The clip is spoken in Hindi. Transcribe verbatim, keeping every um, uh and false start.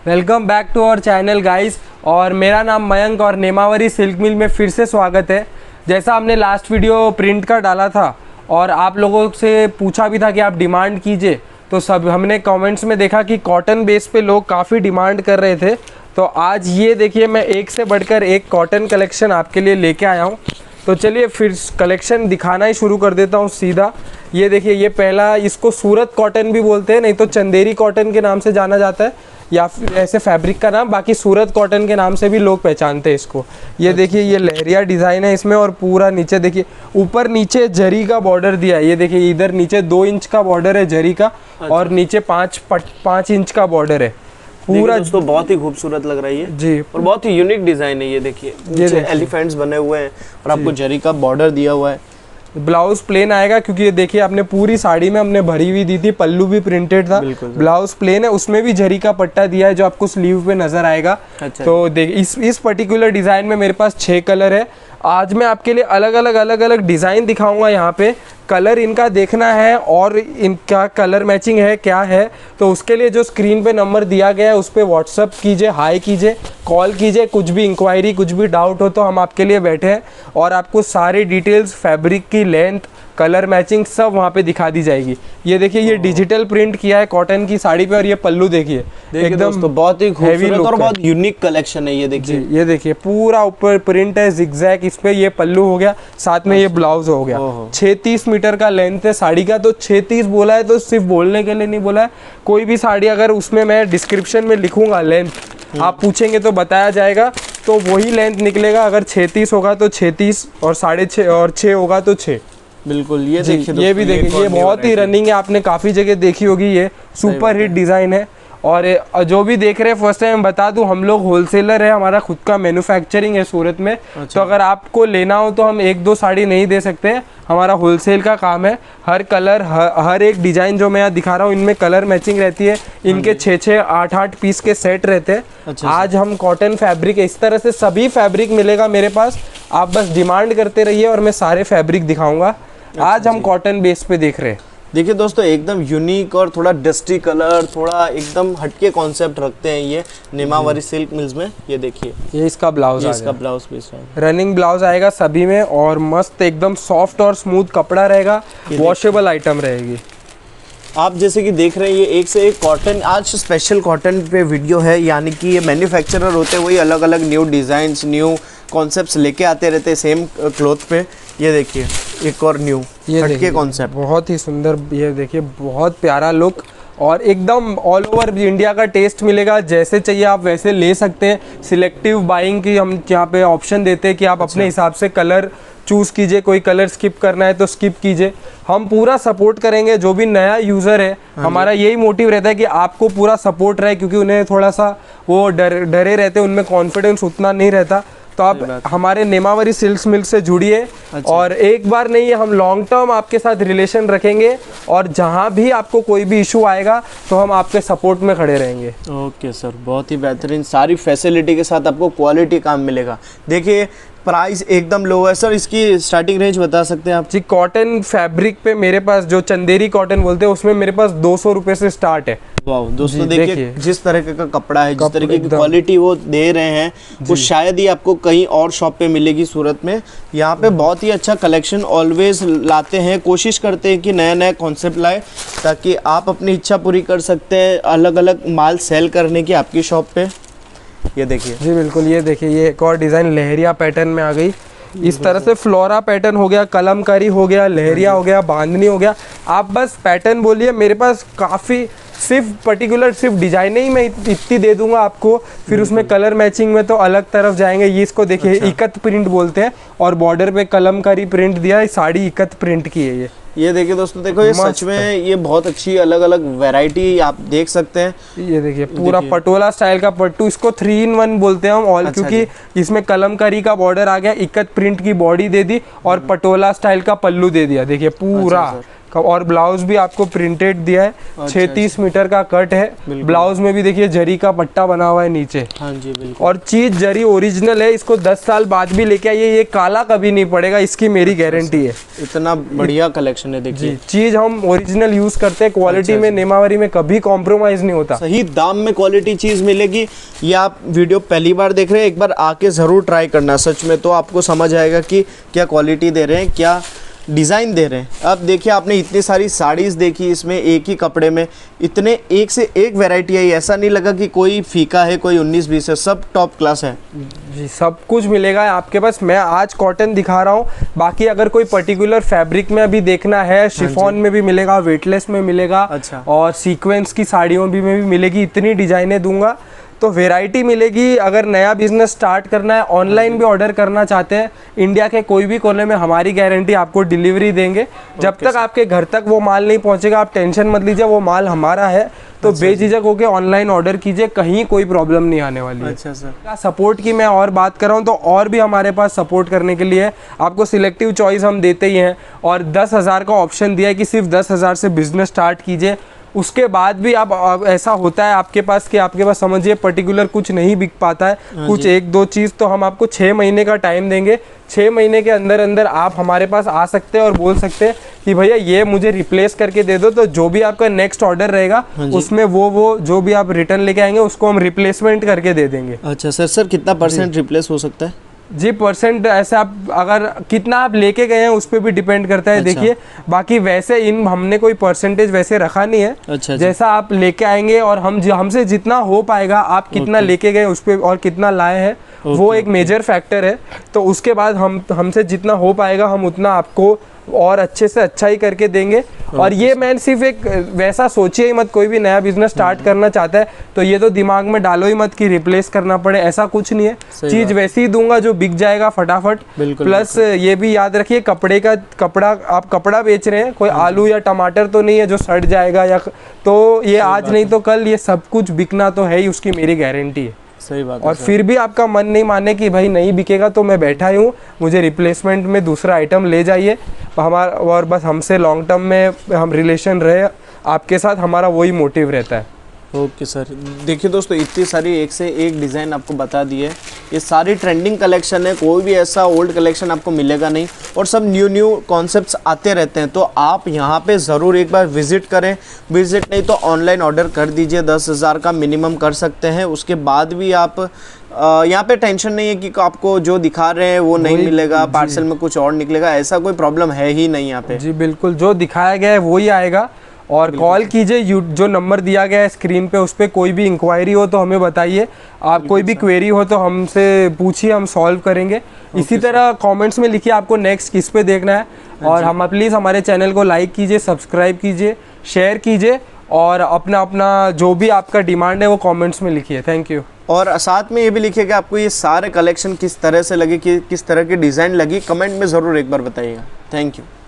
Welcome back to our channel guys. और मेरा नाम मयंक और नेमावरी सिल्क मिल में फिर से स्वागत है। जैसा हमने लास्ट वीडियो प्रिंट का डाला था और आप लोगों से पूछा भी था कि आप डिमांड कीजिए, तो सब हमने कमेंट्स में देखा कि कॉटन बेस पे लोग काफ़ी डिमांड कर रहे थे। तो आज ये देखिए मैं एक से बढ़कर एक कॉटन कलेक्शन आपके लिए लेके आया हूँ। तो चलिए फिर कलेक्शन दिखाना ही शुरू कर देता हूँ सीधा। ये देखिए, ये पहला, इसको सूरत कॉटन भी बोलते हैं, नहीं तो चंदेरी कॉटन के नाम से जाना जाता है, या फिर ऐसे फैब्रिक का नाम, बाकी सूरत कॉटन के नाम से भी लोग पहचानते हैं इसको। ये देखिए, ये लहरिया डिज़ाइन है इसमें और पूरा नीचे देखिए, ऊपर नीचे जरी का बॉर्डर दिया है। ये देखिए इधर नीचे दो इंच का बॉर्डर है जरी का। अच्छा। और नीचे पाँच पाँच इंच का बॉर्डर है पूरा। दोस्तों बहुत ही खूबसूरत लग रही है जी, और बहुत ही यूनिक डिजाइन है। ये देखिए, ये एलिफेंट्स बने हुए हैं और आपको जरी का बॉर्डर दिया हुआ है। ब्लाउज प्लेन आएगा, क्योंकि ये देखिए आपने पूरी साड़ी में हमने भरी हुई दी थी, पल्लू भी प्रिंटेड था। ब्लाउज प्लेन है, उसमें भी जरी का पट्टा दिया है जो आपको स्लीव पे नजर आएगा। अच्छा। तो देख, इस इस पर्टिकुलर डिजाइन में मेरे पास छह कलर है। आज मैं आपके लिए अलग अलग अलग अलग डिज़ाइन दिखाऊंगा। यहाँ पे कलर इनका देखना है और इनका कलर मैचिंग है क्या है, तो उसके लिए जो स्क्रीन पे नंबर दिया गया है उस पर व्हाट्सअप कीजिए, हाई कीजिए, कॉल कीजिए। कुछ भी इंक्वायरी, कुछ भी डाउट हो तो हम आपके लिए बैठे हैं और आपको सारी डिटेल्स, फैब्रिक की लेंथ, कलर मैचिंग सब वहाँ पे दिखा दी जाएगी। ये देखिए, ये डिजिटल प्रिंट किया है कॉटन की साड़ी पे और ये पल्लू देखिए एकदम तो बहुत ही खूबसूरत और बहुत यूनिक कलेक्शन है। ये देखिए, ये देखिए पूरा ऊपर प्रिंट है जिगजैग, इस पे ये पल्लू हो गया, साथ में ये ब्लाउज हो गया। छः तीस मीटर का लेंथ है साड़ी का। तो छः तीस बोला है तो सिर्फ बोलने के लिए नहीं बोला है। कोई भी साड़ी अगर उसमें मैं डिस्क्रिप्शन में लिखूंगा लेंथ, आप पूछेंगे तो बताया जाएगा, तो वही लेंथ निकलेगा। अगर छः तीस होगा तो छः तीस और साढ़े छः और छः होगा तो छः। बिल्कुल। ये देखिए, ये भी देखिए, ये बहुत ही रनिंग है, आपने काफ़ी जगह देखी होगी। ये सुपर हिट डिज़ाइन है। और जो भी देख रहे हैं फर्स्ट टाइम बता दूं, हम लोग होलसेलर है, हमारा खुद का मैन्युफैक्चरिंग है सूरत में। अच्छा। तो अगर आपको लेना हो तो हम एक दो साड़ी नहीं दे सकते, हमारा होलसेल का काम है। हर कलर, हर, हर एक डिज़ाइन जो मैं यहाँ दिखा रहा हूँ इनमें कलर मैचिंग रहती है। इनके छः छः आठ आठ पीस के सेट रहते हैं। अच्छा। आज हम कॉटन फैब्रिक, इस तरह से सभी फैब्रिक मिलेगा मेरे पास, आप बस डिमांड करते रहिए और मैं सारे फैब्रिक दिखाऊंगा। आज हम कॉटन बेस पे देख रहे हैं। देखिए दोस्तों, एकदम यूनिक और थोड़ा डस्टी कलर, थोड़ा एकदम हटके कॉन्सेप्ट रखते हैं ये नेमावरी सिल्क मिल्स में। ये देखिए, ये इसका ब्लाउज, इसका ब्लाउज पीस है, रनिंग ब्लाउज आएगा सभी में और मस्त एकदम सॉफ्ट और स्मूथ कपड़ा रहेगा, वॉशेबल आइटम रहेगी। आप जैसे कि देख रहे हैं ये एक से एक कॉटन, आज स्पेशल कॉटन पे वीडियो है, यानी कि ये मैन्युफैक्चरर होते हैं, वही अलग अलग न्यू डिज़ाइंस, न्यू कॉन्सेप्ट्स लेके आते रहते हैं सेम क्लॉथ पे। ये देखिए एक और न्यू हटके कॉन्सेप्ट, बहुत ही सुंदर। ये देखिए बहुत प्यारा लुक और एकदम ऑल ओवर इंडिया का टेस्ट मिलेगा। जैसे चाहिए आप वैसे ले सकते हैं। सिलेक्टिव बाइंग की हम यहाँ पे ऑप्शन देते हैं कि आप अपने हिसाब से कलर चूज़ कीजिए, कोई कलर स्किप करना है तो स्किप कीजिए। हम पूरा सपोर्ट करेंगे जो भी नया यूज़र है। हमारा यही मोटिव रहता है कि आपको पूरा सपोर्ट रहे, क्योंकि उन्हें थोड़ा सा वो डर डरे रहते हैं, उनमें कॉन्फिडेंस उतना नहीं रहता। तो आप हमारे नेमावरी सिल्क मिल्क से जुड़िए। अच्छा। और एक बार नहीं, हम लॉन्ग टर्म आपके साथ रिलेशन रखेंगे और जहां भी आपको कोई भी इशू आएगा तो हम आपके सपोर्ट में खड़े रहेंगे। ओके सर, बहुत ही बेहतरीन, सारी फैसिलिटी के साथ आपको क्वालिटी काम मिलेगा। देखिए प्राइस एकदम लो है सर, इसकी स्टार्टिंग रेंज बता सकते हैं आप? जी, कॉटन फैब्रिक पे मेरे पास जो चंदेरी कॉटन बोलते हैं उसमें मेरे पास दो सौ रुपये से स्टार्ट है। वाह दोस्तों, देखिए जिस तरह का कपड़ा है, जिस तरीके की क्वालिटी वो दे रहे हैं, वो शायद ही आपको कहीं और शॉप पे मिलेगी सूरत में। यहाँ पे बहुत ही अच्छा कलेक्शन ऑलवेज लाते हैं, कोशिश करते हैं कि नया नया कॉन्सेप्ट लाए ताकि आप अपनी इच्छा पूरी कर सकते हैं, अलग अलग माल सेल करने की आपकी शॉप पे। ये देखिए जी बिल्कुल, ये देखिए, ये एक और डिज़ाइन लहरिया पैटर्न में आ गई। इस तरह से फ्लोरा पैटर्न हो गया, कलमकारी हो गया, लहरिया हो गया, बांधनी हो गया। आप बस पैटर्न बोलिए, मेरे पास काफ़ी, सिर्फ पर्टिकुलर सिर्फ डिजाइन ही मैं इतनी दे दूंगा आपको, फिर उसमें कलर मैचिंग में तो अलग तरफ जाएंगे। ये इसको देखिए, अच्छा। इकत प्रिंट बोलते हैं और बॉर्डर पे कलमकारी प्रिंट दिया है, साड़ी इकत प्रिंट की है ये। ये देखिए दोस्तों, देखो ये सच में ये बहुत अच्छी अलग अलग वैरायटी आप देख सकते हैं। ये देखिए पूरा पटोला स्टाइल का पट्टू, इसको थ्री इन वन बोलते हैं हम ऑल। अच्छा, क्योंकि इसमें कलमकारी का बॉर्डर आ गया, इकत प्रिंट की बॉडी दे दी और पटोला स्टाइल का पल्लू दे दिया। देखिए पूरा और ब्लाउज भी आपको प्रिंटेड दिया है। अच्छा, छत्तीस मीटर का कट है। ब्लाउज में भी देखिए जरी का पट्टा बना हुआ है नीचे। हाँ जी बिल्कुल। और चीज जरी ओरिजिनल है, इसको दस साल बाद भी लेके आइए, ये काला कभी नहीं पड़ेगा, इसकी मेरी गारंटी है। इतना बढ़िया कलेक्शन है देखिए। चीज हम ओरिजिनल यूज करते हैं, क्वालिटी में नेमावरी में कभी कॉम्प्रोमाइज नहीं होता। सही दाम में क्वालिटी चीज मिलेगी। ये आप वीडियो पहली बार देख रहे हैं, एक बार आके जरूर ट्राई करना सच में, तो आपको समझ आएगा कि क्या क्वालिटी दे रहे हैं, क्या डिज़ाइन दे रहे हैं। अब देखिए आपने इतनी सारी साड़ीज़ देखी, इसमें एक ही कपड़े में इतने एक से एक वैरायटी है। ऐसा नहीं लगा कि कोई फीका है, कोई उन्नीस बीस है, सब टॉप क्लास है जी। सब कुछ मिलेगा आपके पास। मैं आज कॉटन दिखा रहा हूँ, बाकी अगर कोई पर्टिकुलर फैब्रिक में अभी देखना है, शिफॉन में भी मिलेगा, वेटलेस में मिलेगा। अच्छा। और सीक्वेंस की साड़ियों भी में भी मिलेगी। इतनी डिजाइनें दूंगा तो वैरायटी मिलेगी। अगर नया बिजनेस स्टार्ट करना है, ऑनलाइन भी ऑर्डर करना चाहते हैं, इंडिया के कोई भी कोने में हमारी गारंटी, आपको डिलीवरी देंगे। जब तक आपके घर तक वो माल नहीं पहुंचेगा आप टेंशन मत लीजिए, वो माल हमारा है। तो बेझिझक होकर ऑनलाइन ऑर्डर कीजिए, कहीं कोई प्रॉब्लम नहीं आने वाली है। अच्छा सर। सपोर्ट की मैं और बात कर रहा हूँ तो और भी हमारे पास सपोर्ट करने के लिए आपको सिलेक्टिव चॉइस हम देते ही हैं। और दस हज़ार का ऑप्शन दिया है कि सिर्फ दस हज़ार से बिजनेस स्टार्ट कीजिए। उसके बाद भी आप, आप ऐसा होता है आपके पास कि आपके पास समझिए पर्टिकुलर कुछ नहीं बिक पाता है, कुछ एक दो चीज़, तो हम आपको छः महीने का टाइम देंगे। छः महीने के अंदर अंदर आप हमारे पास आ सकते हैं और बोल सकते हैं कि भैया ये मुझे रिप्लेस करके दे दो। तो जो भी आपका नेक्स्ट ऑर्डर रहेगा उसमें वो वो जो भी आप रिटर्न लेके आएंगे उसको हम रिप्लेसमेंट करके दे देंगे। अच्छा सर। सर कितना परसेंट रिप्लेस हो सकता है जी? परसेंट ऐसे आप अगर कितना आप लेके गए हैं उस पर भी डिपेंड करता है। अच्छा। देखिए बाकी वैसे इन हमने कोई परसेंटेज वैसे रखा नहीं है। अच्छा। जैसा आप लेके आएंगे और हम हमसे जितना हो पाएगा, आप कितना लेके गए उस पर और कितना लाए हैं वो एक मेजर फैक्टर है। तो उसके बाद हम हमसे जितना हो पाएगा हम उतना आपको और अच्छे से अच्छा ही करके देंगे। और ये मैं सिर्फ एक वैसा सोचिए ही मत, कोई भी नया बिजनेस स्टार्ट करना चाहता है तो ये तो दिमाग में डालो ही मत कि रिप्लेस करना पड़े, ऐसा कुछ नहीं है। चीज वैसे ही दूंगा जो बिक जाएगा फटाफट। प्लस ये भी याद रखिए कपड़े का कपड़ा, आप कपड़ा बेच रहे हैं, कोई आलू या टमाटर तो नहीं है जो सड़ जाएगा या, तो ये आज नहीं तो कल ये सब कुछ बिकना तो है ही, उसकी मेरी गारंटी है। सही बात है। और फिर भी आपका मन नहीं माने कि भाई नहीं बिकेगा तो मैं बैठा ही हूँ, मुझे रिप्लेसमेंट में दूसरा आइटम ले जाइए हमारा, और बस हमसे लॉन्ग टर्म में हम रिलेशन रहे आपके साथ, हमारा वही मोटिव रहता है। Okay sir. देखिए दोस्तों इतनी सारी एक से एक डिज़ाइन आपको बता दी है। ये सारी ट्रेंडिंग कलेक्शन है, कोई भी ऐसा ओल्ड कलेक्शन आपको मिलेगा नहीं, और सब न्यू न्यू कॉन्सेप्ट्स आते रहते हैं। तो आप यहाँ पे ज़रूर एक बार विज़िट करें। विज़िट नहीं तो ऑनलाइन ऑर्डर कर दीजिए, दस हज़ार का मिनिमम कर सकते हैं। उसके बाद भी आप यहाँ पे टेंशन नहीं है कि आपको जो दिखा रहे हैं वो नहीं मिलेगा, पार्सल में कुछ और निकलेगा, ऐसा कोई प्रॉब्लम है ही नहीं यहाँ पे। जी बिल्कुल, जो दिखाया गया है वही आएगा। और कॉल कीजिए, जो नंबर दिया गया है स्क्रीन पे, उस पर कोई भी इंक्वायरी हो तो हमें बताइए। आप कोई भी क्वेरी हो तो हमसे पूछिए, हम सॉल्व करेंगे। इसी तरह कमेंट्स में लिखिए आपको नेक्स्ट किस पे देखना है। और हम प्लीज़ हमारे चैनल को लाइक कीजिए, सब्सक्राइब कीजिए, शेयर कीजिए, और अपना अपना जो भी आपका डिमांड है वो कमेंट्स में लिखिए। Thank you. और साथ में ये भी लिखिए कि आपको ये सारे कलेक्शन किस तरह से लगे, कि किस तरह की डिज़ाइन लगी, कमेंट में ज़रूर एक बार बताइएगा। Thank you.